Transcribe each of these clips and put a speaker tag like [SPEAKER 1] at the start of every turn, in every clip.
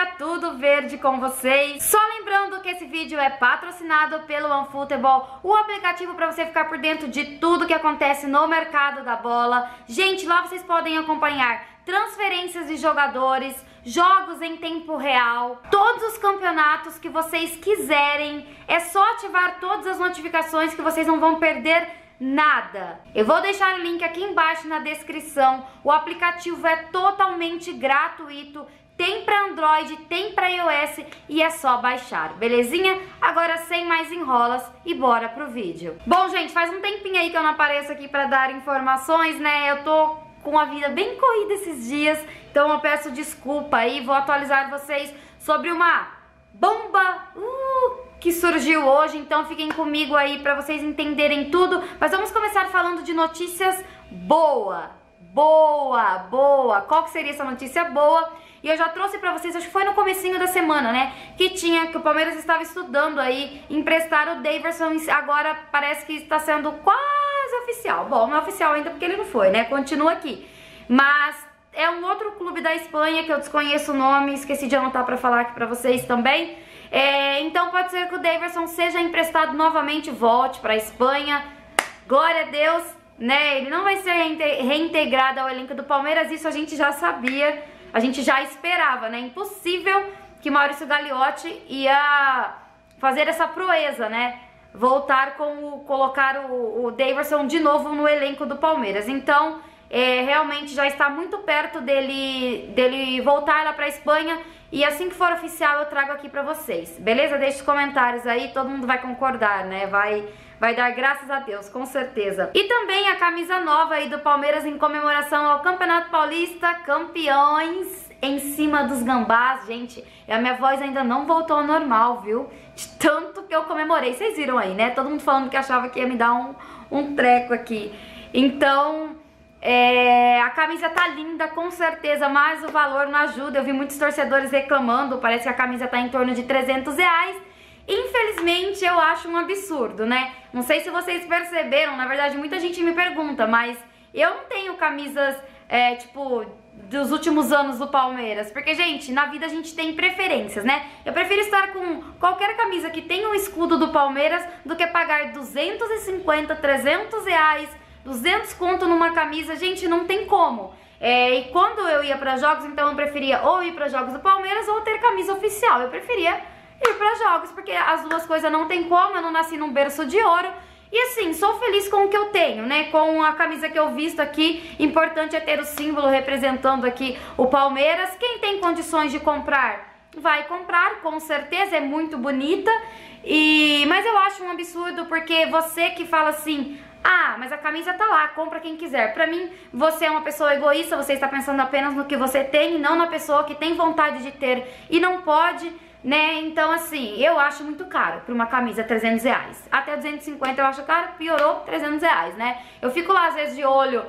[SPEAKER 1] dia, tudo verde com vocês? Só lembrando que esse vídeo é patrocinado pelo OneFootball, o aplicativo para você ficar por dentro de tudo que acontece no mercado da bola. Gente, lá vocês podem acompanhar transferências de jogadores, jogos em tempo real, todos os campeonatos que vocês quiserem. É só ativar todas as notificações que vocês não vão perder nada. Eu vou deixar o link aqui embaixo na descrição. O aplicativo é totalmente gratuito, tem para Android, tem para iOS e é só baixar, belezinha? Agora sem mais enrolas e bora pro vídeo. Bom, gente, faz um tempinho aí que eu não apareço aqui para dar informações, né? Eu tô com a vida bem corrida esses dias, então eu peço desculpa aí, vou atualizar vocês sobre uma bomba que surgiu hoje, então fiquem comigo aí pra vocês entenderem tudo. Mas vamos começar falando de notícias boa. Qual que seria essa notícia boa? E eu já trouxe pra vocês, acho que foi no comecinho da semana, né? Que o Palmeiras estava estudando aí emprestar o Daverson, agora parece que está sendo quase oficial. Bom, não é oficial ainda porque ele não foi, né? Continua aqui. Mas é um outro clube da Espanha que eu desconheço o nome, esqueci de anotar pra falar aqui pra vocês também. Então pode ser que o Daverson seja emprestado novamente, volte pra Espanha. Glória a Deus, né? Ele não vai ser reintegrado ao elenco do Palmeiras, isso a gente já sabia, a gente já esperava, né? Impossível que Maurício Gagliotti ia fazer essa proeza, né? Colocar o Daverson de novo no elenco do Palmeiras. Então, realmente já está muito perto dele voltar lá pra Espanha. E assim que for oficial eu trago aqui pra vocês, beleza? Deixe os comentários aí, todo mundo vai concordar, né? Vai dar graças a Deus, com certeza. E também a camisa nova aí do Palmeiras em comemoração ao Campeonato Paulista, campeões em cima dos gambás. Gente, a minha voz ainda não voltou ao normal, viu? De tanto que eu comemorei, vocês viram aí, né? Todo mundo falando que achava que ia me dar um treco aqui. Então, a camisa tá linda, com certeza, mas o valor não ajuda. Eu vi muitos torcedores reclamando, parece que a camisa tá em torno de R$300. Infelizmente, eu acho um absurdo, né? Não sei se vocês perceberam, na verdade, muita gente me pergunta, mas eu não tenho camisas, tipo, dos últimos anos do Palmeiras, porque, gente, na vida a gente tem preferências, né? Eu prefiro estar com qualquer camisa que tenha um escudo do Palmeiras do que pagar 250, R$300, 200 conto numa camisa. Gente, não tem como. E quando eu ia pra jogos, então eu preferia ou ir pra jogos do Palmeiras ou ter camisa oficial. Eu preferia ir pra jogos, porque as duas coisas não tem como, eu não nasci num berço de ouro. E assim, sou feliz com o que eu tenho, né? Com a camisa que eu visto aqui. Importante é ter o símbolo representando aqui o Palmeiras. Quem tem condições de comprar, vai comprar, com certeza, é muito bonita. Mas eu acho um absurdo, porque você que fala assim: ah, mas a camisa tá lá, compra quem quiser. Pra mim, você é uma pessoa egoísta, você está pensando apenas no que você tem e não na pessoa que tem vontade de ter e não pode, né? Então, assim, eu acho muito caro pra uma camisa R$300. Até 250 eu acho caro, piorou R$300, né? Eu fico lá, às vezes, de olho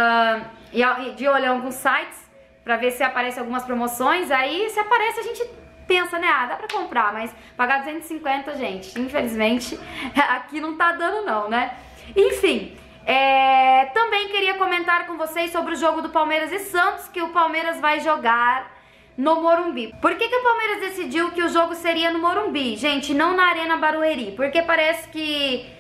[SPEAKER 1] em alguns sites pra ver se aparecem algumas promoções. Aí, se aparece, a gente pensa, né? Ah, dá pra comprar, mas pagar 250, gente, infelizmente, aqui não tá dando não, né? Enfim, também queria comentar com vocês sobre o jogo do Palmeiras e Santos, que o Palmeiras vai jogar no Morumbi. Por que o Palmeiras decidiu que o jogo seria no Morumbi, gente, não na Arena Barueri? Porque parece que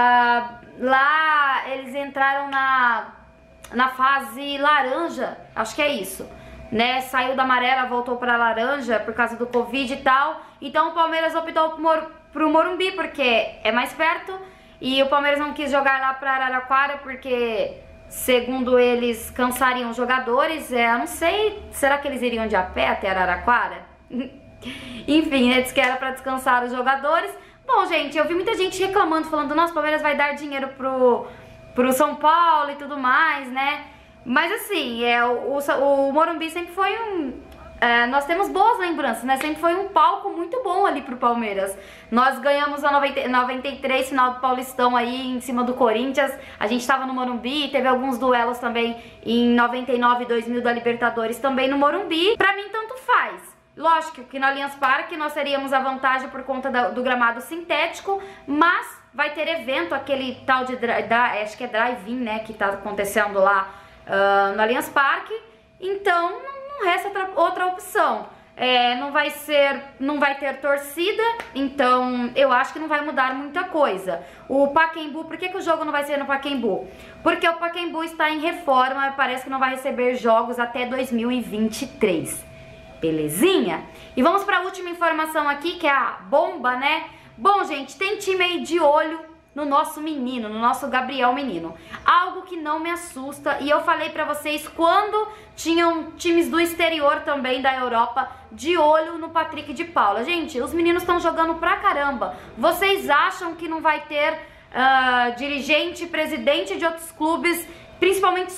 [SPEAKER 1] lá eles entraram na fase laranja, acho que é isso, né? Saiu da amarela, voltou pra laranja por causa do Covid e tal. Então o Palmeiras optou pro Morumbi porque é mais perto. E o Palmeiras não quis jogar lá pra Araraquara porque, segundo eles, cansariam os jogadores. Eu não sei, será que eles iriam de a pé até Araraquara? Enfim, né, disse que era pra descansar os jogadores. Bom, gente, eu vi muita gente reclamando, falando: nossa, o Palmeiras vai dar dinheiro pro São Paulo e tudo mais, né? Mas assim, o Morumbi sempre foi nós temos boas lembranças, né? Sempre foi um palco muito bom ali pro Palmeiras. Nós ganhamos a 93, final do Paulistão aí em cima do Corinthians. A gente tava no Morumbi, teve alguns duelos também em 99 e 2000 da Libertadores também no Morumbi. Pra mim, tanto faz. Lógico que no Allianz Parque nós teríamos a vantagem por conta do gramado sintético, mas vai ter evento, aquele tal de, acho que é drive-in, né, que tá acontecendo lá no Allianz Parque. Então não resta outra opção. não vai ter torcida, então eu acho que não vai mudar muita coisa. O Pacaembu, por que o jogo não vai ser no Pacaembu? Porque o Pacaembu está em reforma e parece que não vai receber jogos até 2023. Belezinha? E vamos para a última informação aqui, que é a bomba, né? Bom, gente, tem time aí de olho no nosso menino, no nosso Gabriel Menino. Algo que não me assusta, e eu falei pra vocês quando tinham times do exterior também, da Europa, de olho no Patrick de Paula. Gente, os meninos estão jogando pra caramba. Vocês acham que não vai ter dirigente, presidente de outros clubes, principalmente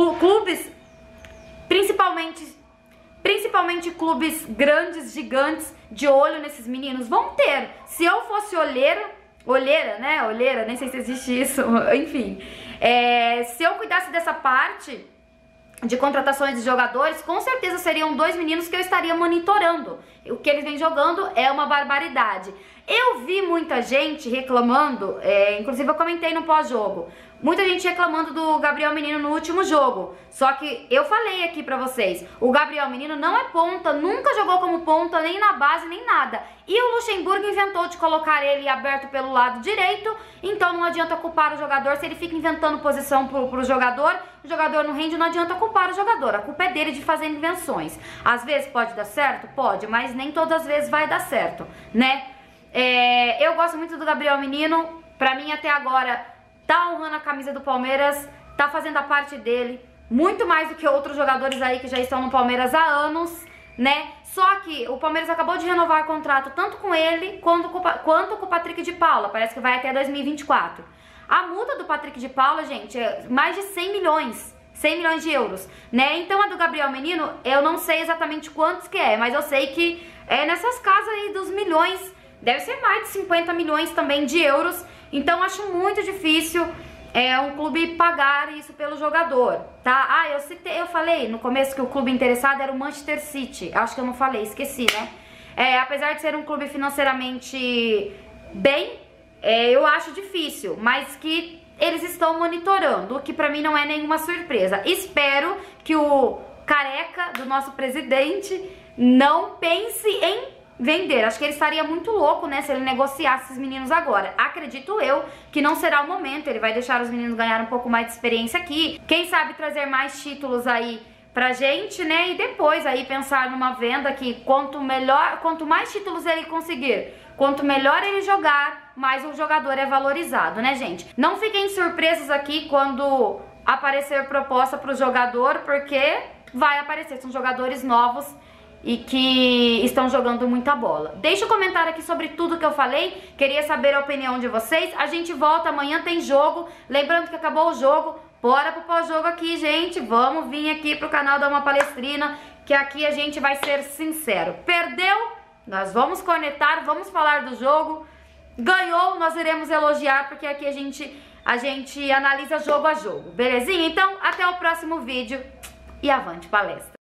[SPEAKER 1] clubes grandes, gigantes, de olho nesses meninos? Vão ter. Se eu fosse olheira, né? Olheira, nem sei se existe isso, enfim. Se eu cuidasse dessa parte de contratações de jogadores, com certeza seriam 2 meninos que eu estaria monitorando. O que eles vêm jogando é uma barbaridade. Eu vi muita gente reclamando, inclusive eu comentei no pós-jogo, muita gente reclamando do Gabriel Menino no último jogo. Só que eu falei aqui pra vocês, o Gabriel Menino não é ponta, nunca jogou como ponta, nem na base, nem nada. E o Luxemburgo inventou de colocar ele aberto pelo lado direito, então não adianta culpar o jogador. Se ele fica inventando posição pro jogador, o jogador não rende, não adianta culpar o jogador. A culpa é dele de fazer invenções. Às vezes pode dar certo? Pode, mas nem todas as vezes vai dar certo, né? Eu gosto muito do Gabriel Menino, pra mim até agora tá honrando a camisa do Palmeiras, tá fazendo a parte dele, muito mais do que outros jogadores aí que já estão no Palmeiras há anos, né? Só que o Palmeiras acabou de renovar o contrato tanto com ele quanto com o Patrick de Paula, parece que vai até 2024. A multa do Patrick de Paula, gente, é mais de 100 milhões de euros, né? Então a do Gabriel Menino, eu não sei exatamente quantos que é, mas eu sei que é nessas casas aí dos milhões, deve ser mais de 50 milhões também de euros. Então acho muito difícil um clube pagar isso pelo jogador, tá? Eu falei no começo que o clube interessado era o Manchester City. Acho que eu não falei, esqueci, né? Apesar de ser um clube financeiramente bem, eu acho difícil, mas que eles estão monitorando, o que pra mim não é nenhuma surpresa. Espero que o careca do nosso presidente não pense em vender. Acho que ele estaria muito louco, né, se ele negociasse esses meninos agora. Acredito eu que não será o momento, ele vai deixar os meninos ganhar um pouco mais de experiência aqui, quem sabe trazer mais títulos aí pra gente, né, e depois aí pensar numa venda que quanto mais títulos ele conseguir, quanto melhor ele jogar, mais o jogador é valorizado, né, gente? Não fiquem surpresos aqui quando aparecer proposta pro jogador, porque vai aparecer, são jogadores novos e que estão jogando muita bola. Deixa um comentário aqui sobre tudo que eu falei, queria saber a opinião de vocês. A gente volta, amanhã tem jogo, lembrando que acabou o jogo, bora pro pós-jogo aqui, gente. Vamos vir aqui pro canal dar uma palestrina, que aqui a gente vai ser sincero. Perdeu? Nós vamos conectar, vamos falar do jogo. Ganhou, nós iremos elogiar, porque aqui a gente analisa jogo a jogo, belezinha? Então, até o próximo vídeo e avante palestra!